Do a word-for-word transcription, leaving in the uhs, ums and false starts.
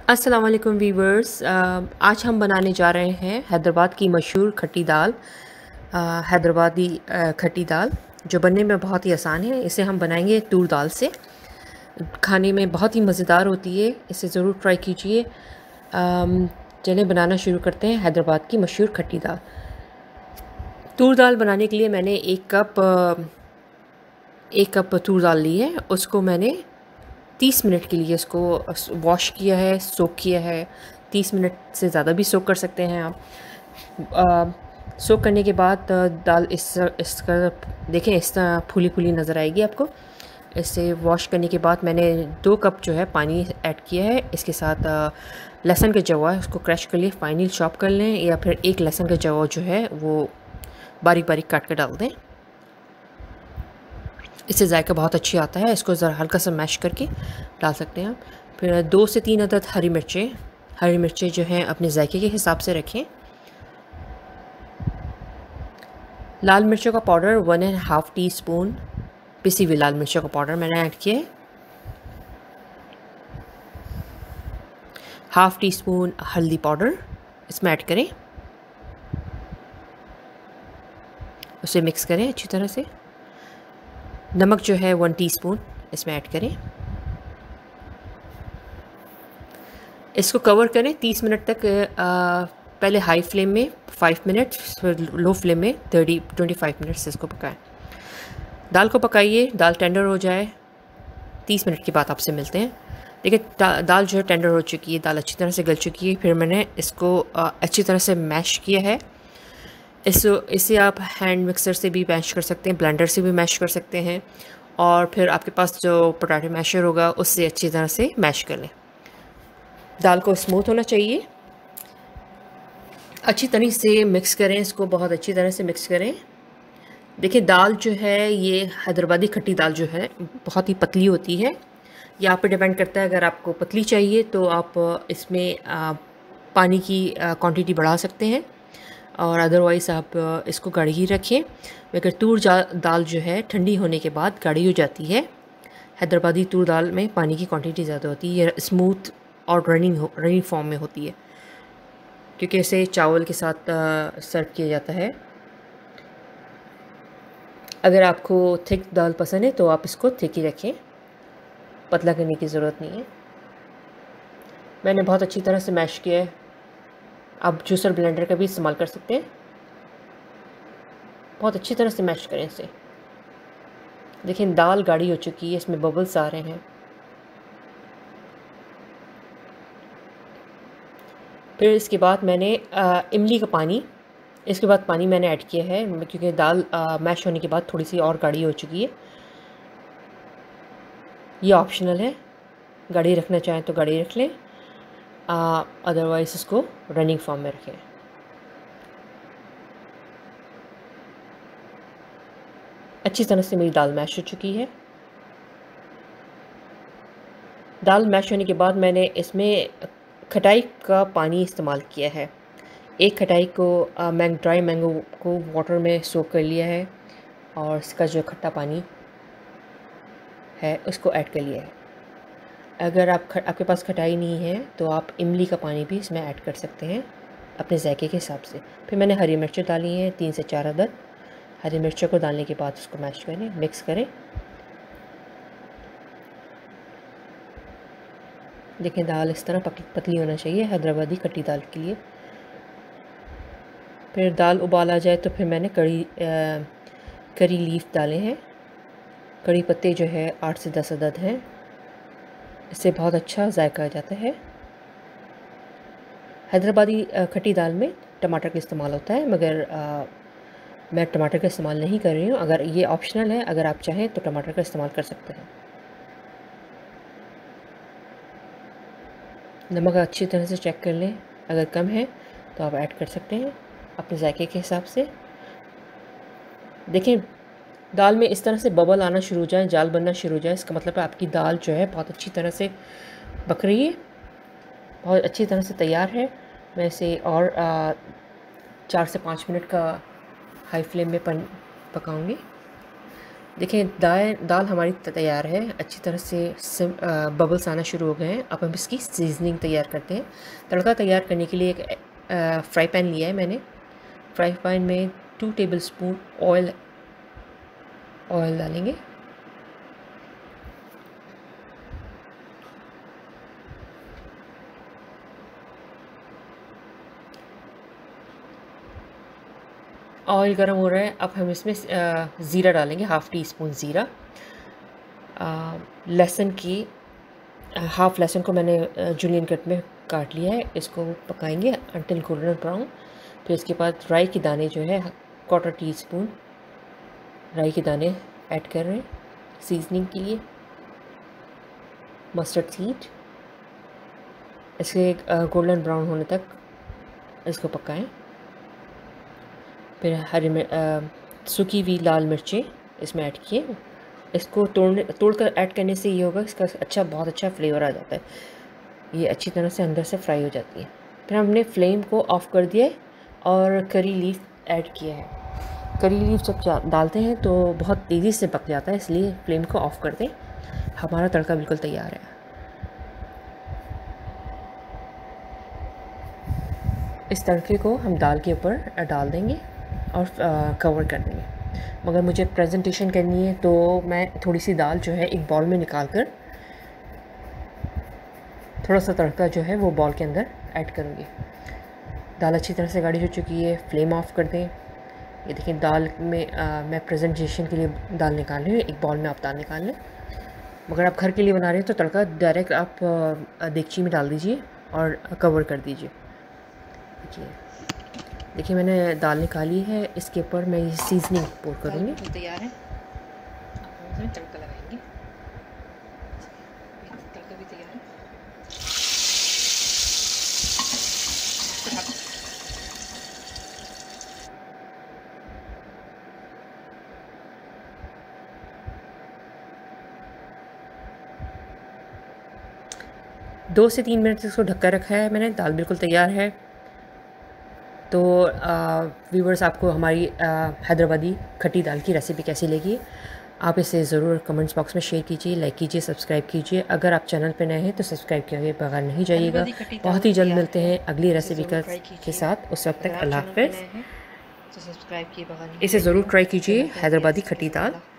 अस्सलाम वालेकुम वीवर्स। आज हम बनाने जा रहे हैं हैदराबाद की मशहूर खट्टी दाल। अ, हैदराबादी अ, खट्टी दाल जो बनने में बहुत ही आसान है। इसे हम बनाएंगे तूर दाल से। खाने में बहुत ही मज़ेदार होती है, इसे ज़रूर ट्राई कीजिए। अम, चलिए बनाना शुरू करते हैं हैदराबाद की मशहूर खट्टी दाल। तूर दाल बनाने के लिए मैंने एक कप अ, एक कप तूर दाल ली है। उसको मैंने तीस मिनट के लिए इसको वॉश किया है, सोक किया है। तीस मिनट से ज़्यादा भी सोक कर सकते हैं आप। सोक करने के बाद अ, दाल इस इसका देखें, इस तरह फूली फूली नज़र आएगी आपको। इसे वॉश करने के बाद मैंने दो कप जो है पानी ऐड किया है। इसके साथ अ, लहसुन का जवा है, उसको क्रश कर लिए, फाइनल चॉप कर लें, या फिर एक लहसुन का जवा जो है वो बारीक बारीक काट कर डाल दें। इससे जायका बहुत अच्छी आता है। इसको ज़रा हल्का सा मैश करके डाल सकते हैं आप। फिर दो से तीन अदद हरी मिर्चें हरी मिर्चें जो हैं अपने जायके के हिसाब से रखें। लाल मिर्चों का powder one and half teaspoon पिसी हुई लाल मिर्चों का पाउडर मैंने ऐड किया है। हाफ़ टी स्पून हल्दी पाउडर इसमें ऐड करें, उसे मिक्स करें अच्छी तरह से। नमक जो है वन टीस्पून इसमें ऐड करें। इसको कवर करें तीस मिनट तक। आ, पहले हाई फ्लेम में फाइव मिनट, फिर लो फ्लेम में थर्टी ट्वेंटी फाइव मिनट्स इसको पकाएं। दाल को पकाइए, दाल टेंडर हो जाए। तीस मिनट के बाद आपसे मिलते हैं। देखिए दा, दाल जो है टेंडर हो चुकी है, दाल अच्छी तरह से गल चुकी है। फिर मैंने इसको आ, अच्छी तरह से मैश किया है। इस इसे आप हैंड मिक्सर से भी मैश कर सकते हैं, ब्लेंडर से भी मैश कर सकते हैं, और फिर आपके पास जो पोटैटो मैशर होगा उससे अच्छी तरह से मैश कर लें। दाल को स्मूथ होना चाहिए। अच्छी तरह से मिक्स करें, इसको बहुत अच्छी तरह से मिक्स करें। देखिए दाल जो है ये हैदराबादी खट्टी दाल जो है बहुत ही पतली होती है। ये आप पे डिपेंड करता है। अगर आपको पतली चाहिए तो आप इसमें पानी की क्वांटिटी बढ़ा सकते हैं, और अदरवाइज़ आप इसको गाढ़ी ही रखें। मगर तूर दाल जो है ठंडी होने के बाद गाढ़ी हो जाती है। हैदराबादी तूर दाल में पानी की क्वांटिटी ज़्यादा होती है, ये स्मूथ और रनिंग हो रनिंग फॉर्म में होती है, क्योंकि इसे चावल के साथ सर्व किया जाता है। अगर आपको थिक दाल पसंद है तो आप इसको थिक ही रखें, पतला करने की ज़रूरत नहीं है। मैंने बहुत अच्छी तरह से मैश किया है। आप जूसर ब्लेंडर का भी इस्तेमाल कर सकते हैं। बहुत अच्छी तरह से मैश करें इसे। देखिए दाल गाढ़ी हो चुकी है, इसमें बबल्स आ रहे हैं। फिर इसके बाद मैंने आ, इमली का पानी इसके बाद पानी मैंने ऐड किया है, क्योंकि दाल आ, मैश होने के बाद थोड़ी सी और गाढ़ी हो चुकी है। ये ऑप्शनल है, गाढ़ी रखना चाहें तो गाढ़ी रख लें, अदरवाइज़ इसको रनिंग फॉर्म में रखें। अच्छी तरह से मेरी दाल मैश हो चुकी है। दाल मैश होने के बाद मैंने इसमें खटाई का पानी इस्तेमाल किया है। एक खटाई को मैंग ड्राई मैंगो को वाटर में सोक कर लिया है, और इसका जो खट्टा पानी है उसको ऐड कर लिया है। अगर आप ख, आपके पास खटाई नहीं है तो आप इमली का पानी भी इसमें ऐड कर सकते हैं अपने जायके के हिसाब से। फिर मैंने हरी मिर्चें डाली हैं, तीन से चार अदद। हरी मिर्चों को डालने के बाद उसको मैश करें, मिक्स करें। देखें दाल इस तरह पतली होना चाहिए हैदराबादी खट्टी दाल के लिए। फिर दाल उबाल आ जाए तो फिर मैंने कड़ी आ, करी लीफ डाले हैं। कड़ी पत्ते जो है आठ से दस अदद हैं। इससे बहुत अच्छा जायका आ जाता है। हैदराबादी खट्टी दाल में टमाटर का इस्तेमाल होता है, मगर आ, मैं टमाटर का इस्तेमाल नहीं कर रही हूँ। अगर ये ऑप्शनल है, अगर आप चाहें तो टमाटर का इस्तेमाल कर सकते हैं। नमक अच्छी तरह से चेक कर लें, अगर कम है तो आप ऐड कर सकते हैं अपने जायके के हिसाब से। देखें दाल में इस तरह से बबल आना शुरू हो जाए, जाल बनना शुरू हो जाए, इसका मतलब है आपकी दाल जो है बहुत अच्छी तरह से पक रही है, बहुत अच्छी तरह से तैयार है। मैं इसे और आ, चार से पाँच मिनट का हाई फ्लेम में पकाऊंगी। देखें दाल दाल हमारी तैयार है, अच्छी तरह से सिम बबल्स आना शुरू हो गए हैं। अब हम इसकी सीजनिंग तैयार करते हैं। तड़का तैयार करने के लिए एक फ्राई पैन लिया है मैंने। फ्राई पैन में two tablespoon oil oil डालेंगे। ऑयल गर्म हो रहा है, अब हम इसमें ज़ीरा डालेंगे, हाफ़ टी स्पून ज़ीरा। लहसुन की हाफ़ लहसुन को मैंने जूलियन कट में काट लिया है, इसको पकाएंगे अंटिल गोल्डन ब्राउन। फिर इसके बाद राई के दाने जो है क्वार्टर टी स्पून राई के दाने ऐड कर रहे हैं सीजनिंग के लिए। मस्टर्ड सीड, इसके गोल्डन ब्राउन होने तक इसको पकाएं। फिर हरी मिर्च, सूखी हुई लाल मिर्चें इसमें ऐड किए। इसको तोड़ने तोड़कर ऐड करने से ये होगा इसका अच्छा बहुत अच्छा फ्लेवर आ जाता है, ये अच्छी तरह से अंदर से फ्राई हो जाती है। फिर हमने फ्लेम को ऑफ़ कर दिया है और करी लीफ ऐड किया है। करी लीफ जब डालते हैं तो बहुत तेज़ी से पक जाता है, इसलिए फ्लेम को ऑफ़ कर दें। हमारा तड़का बिल्कुल तैयार है। इस तड़के को हम दाल के ऊपर डाल देंगे और कवर कर देंगे। मगर मुझे प्रेजेंटेशन करनी है तो मैं थोड़ी सी दाल जो है एक बॉल में निकाल कर थोड़ा सा तड़का जो है वो बॉल के अंदर ऐड करूँगी। दाल अच्छी तरह से गाढ़ी हो चुकी है, फ्लेम ऑफ कर दें। ये देखिए दाल में आ, मैं प्रेजेंटेशन के लिए दाल निकाल रही हूँ, एक बॉल में आप दाल निकाल लें। मगर आप घर के लिए बना रहे हैं तो तड़का डायरेक्ट आप देगची में डाल दीजिए और कवर कर दीजिए। देखिए देखिए मैंने दाल निकाली है, इसके ऊपर मैं ये सीजनिंग पोर करूँगी। तैयार है, इसमें तड़का लगाएंगे। तड़का भी तैयार है। दो से तीन मिनट इसको ढककर रखा है मैंने। दाल बिल्कुल तैयार है। तो व्यूवर्स, आपको हमारी हैदराबादी खट्टी दाल की रेसिपी कैसी लगी? आप इसे ज़रूर कमेंट्स बॉक्स में शेयर कीजिए, लाइक कीजिए, सब्सक्राइब कीजिए। अगर आप चैनल पर नए हैं तो सब्सक्राइब किए बगैर नहीं जाइएगा। बहुत ही जल्द मिलते हैं अगली रेसिपी के साथ। उस वक्त तक अल्लाह हाफ़िज़। इसे ज़रूर ट्राई कीजिए, हैदराबादी खट्टी दाल।